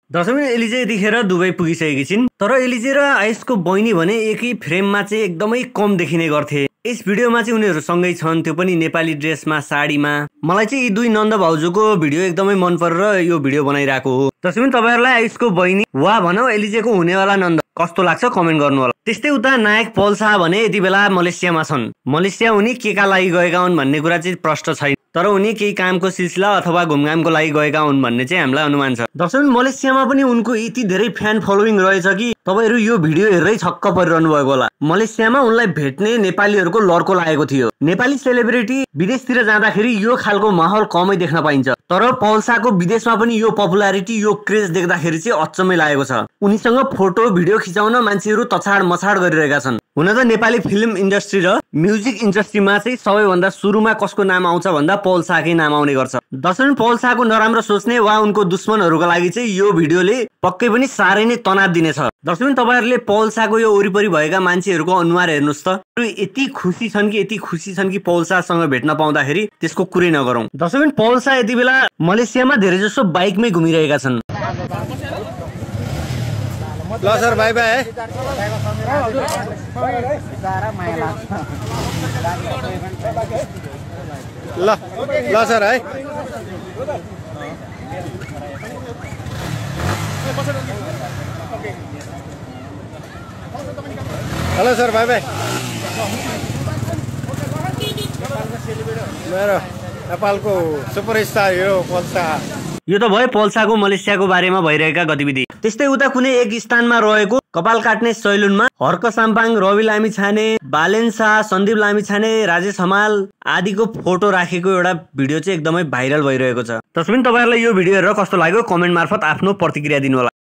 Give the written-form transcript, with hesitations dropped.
दशमी एलिजे यतिखेर दुबई पुगिसकेकी छिन्। तर एलिजे र आयुषको बहिनी भने एकै फ्रेममा चाहिँ एकदमै कम देखिने गर्थे। यस भिडियोमा चाहिँ उनीहरू सँगै छन्, त्यो पनि नेपाली ड्रेसमा, साडीमा। मलाई चाहिँ यी दुई नन्द भाउजूको भिडियो एकदमै मन परेर यो भिडियो बनाइरहेको हो। दशमी तपाईहरुलाई आयुषको बहिनी वा भनौ एलिजेको हुनेवाला नन्द कस्तो लाग्छ कमेन्ट गर्नु होला। त्यस्तै उता नायक पल शाह भने यति बेला मलेसियामा छन्। मलेसिया उनी केका लागि गएका हुन् भन्ने कुरा चाहिँ प्रष्ट छैन, तर उनी केही कामको सिलसिला अथवा घुमघामको लागि गएका हुन् भन्ने चाहिँ हामीलाई अनुमान छ। दशमी मलेसियामा पनि उनको यति धेरै फ्यान फलोइङ रहेछ कि तपाईहरु यो भिडियो हेर्दै छक्क परिरहनु भएको होला। मलेसियामा उनलाई भेट्ने नेपालीहरुको लर्को लागेको थियो। नेपाली सेलिब्रिटी विदेशतिर जाँदाखेरि यो खालको माहौल कमै देख्न पाइन्छ, तर पल शाहको विदेशमा पनि यो पपुलारिटी, यो क्रेज देख्दाखेरि चाहिँ अचम्मै लागेको छ। उनीसँग फोटो भिडियो खिचाउन मान्छेहरु तछाड मछाड गरिरहेका छन्। हुन त नेपाली फिल्म इन्डस्ट्री र म्युजिक इन्डस्ट्रीमा चाहिँ सबैभन्दा सुरुमा कसको नाम आउँछ भन्दा पल शाहकै नाम आउने गर्छ। दशमी पल शाहको नराम्रो सोच्ने वा उनको दुश्मनहरुको लागि चाहिँ यो भिडियोले पक्कै पनि साह्रै नै तनाव दिनेछ। दशमी तपाईहरुले पल शाहको यो वरिपरि भएका मान्छेहरुको अनुहार हेर्नुस् त, यति खुसी छन् कि पल शाहसँग भेट्न पाउँदाखेरि त्यसको कुरै नगरौं। दशमी पल शाह यति बेला मलेसियामा धेरै जसो बाइकमै घुमिरहेका छन्। ल सर बाई बाई है। ल सर है। Hello sir bye bye. मेरो नेपालको सुपरस्टार हिरो पल शाह। यो त भयो पल शाहको मलेसियाको बारेमा भइरहेका गतिविधि। त्यस्तै उता कुनै एक स्थानमा रहेको कपाल काट्ने सैलुनमा हर्क साम्पाङ, रवि लामिछाने, बालेन शाह, सन्दीप लामिछाने, राजेश हमाल आदिको फोटो राखेको एउटा भिडियो चाहिँ एकदमै भाइरल भइरहेको छ। तसबिन तपाईहरुलाई यो भिडियो हेरेर कस्तो लाग्यो कमेन्ट मार्फत आफ्नो प्रतिक्रिया दिनु होला।